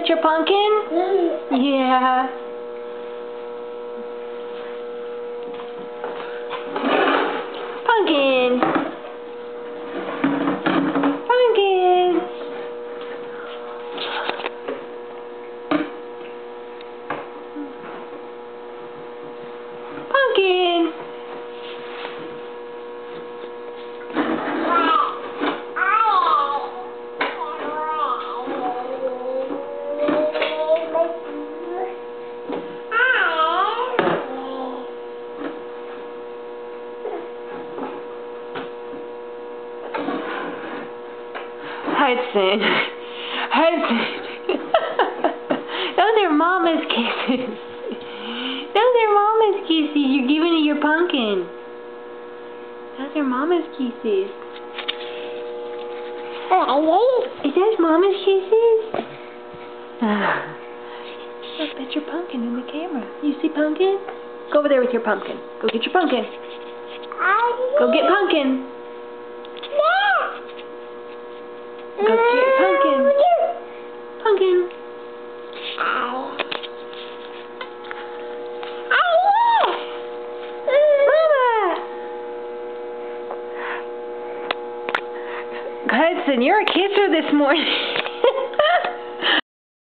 at your pumpkin? Yeah. Pumpkin. Pumpkin. Pumpkin. Hudson. Hudson. Those are Mama's kisses. Those are Mama's kisses. You're giving it your pumpkin. Those are Mama's kisses. Is that Mama's kisses? Look, that's your pumpkin in the camera. You see pumpkin? Go over there with your pumpkin. Go get your pumpkin. Go get pumpkin. Go get pumpkin. Pumpkin. Mama! Hudson, you're a kisser this morning.